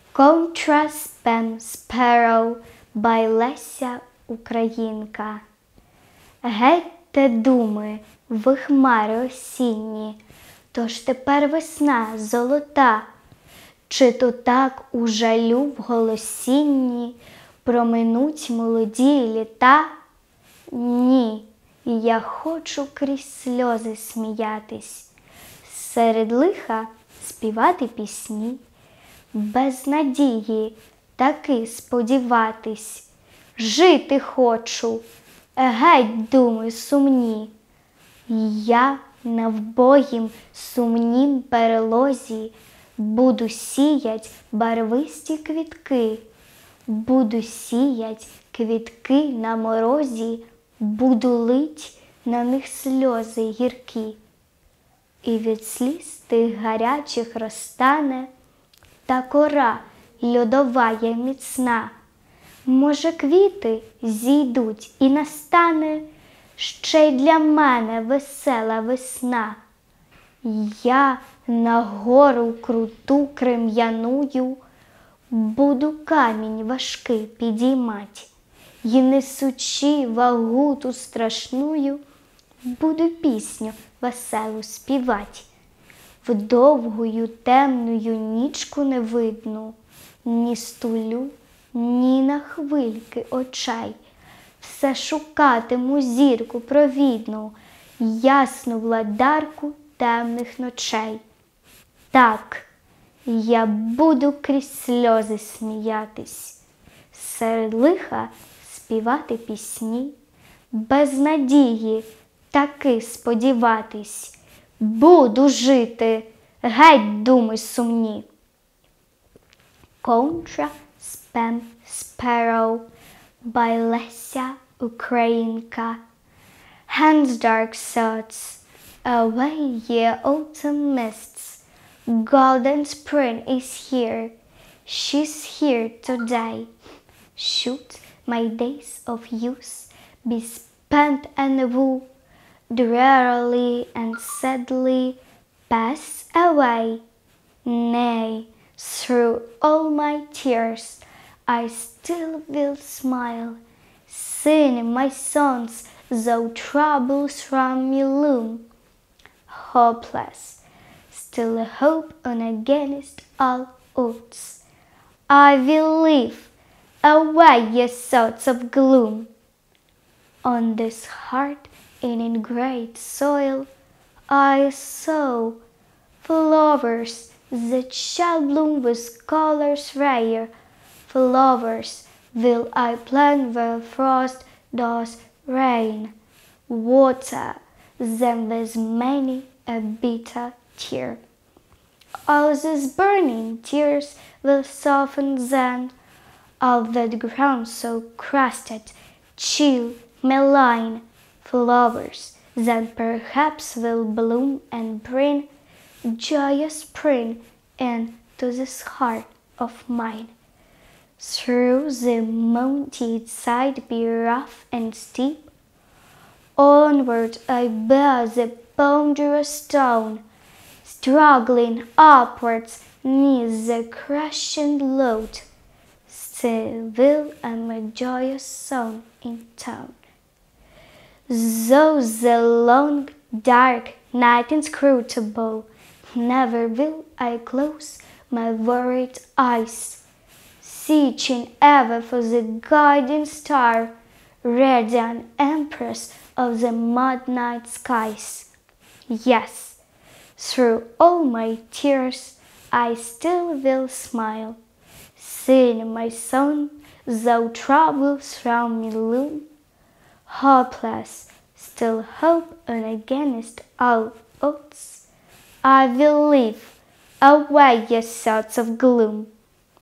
Contra Spam Sparrow by Леся Українка. Гетьте думи, ви хмари осінні, тож тепер весна золота, чи то так у жалю в голосінні проминуть молоді літа? Ні, я хочу крізь сльози сміятись, серед лиха співати пісні, без надії таки сподіватись, жити хочу, геть думи сумні. Я на вбогім сумнім перелозі буду сіять барвисті квітки, буду сіять квітки на морозі, буду лить на них сльози гіркі. І від сліз тих гарячих розтане та кора льодова є міцна. Може, квіти зійдуть і настане ще й для мене весела весна. Я на гору круту крем'яную буду камінь важкий підіймать, і несучи вагу ту страшную, буду пісню веселу співать. В довгую темную нічку не видну ні стулю, ні на хвильки очей. Все шукатиму зірку провідну, ясну владарку темних ночей. Так, я буду крізь сльози сміятись, серед лиха співати пісні, без надії таки сподіватись, буду жити, геть думи сумні. Contra Spam Sparrow by Леся Українка. Hands dark thoughts, away ye autumn mists, golden spring is here, she's here today. Should my days of youth be spent and woo, drearily and sadly pass away? Nay, through all my tears I still will smile, sing my songs though troubles from me loom. Hopeless, still hope on against all odds. I will leave away your thoughts of gloom. On this hard and in great soil I sow flowers that shall bloom with colors rare. Flowers will I plant where frost does rain, water them with many a bitter tear. All these burning tears will soften then all that ground so crusted, chill, malign. Flowers then perhaps will bloom and bring joyous spring into this heart of mine. Through the mountain side be rough and steep, onward I bear the ponderous stone, struggling upwards neath the crushing load, still will am a joyous song intone. Though the long dark night inscrutable, never will I close my worried eyes, searching ever for the guiding star, radiant empress of the midnight skies. Yes, through all my tears I still will smile, sing my song though troubles round me loom. Hopeless, still hope on against all odds. I will leave away your thoughts of gloom.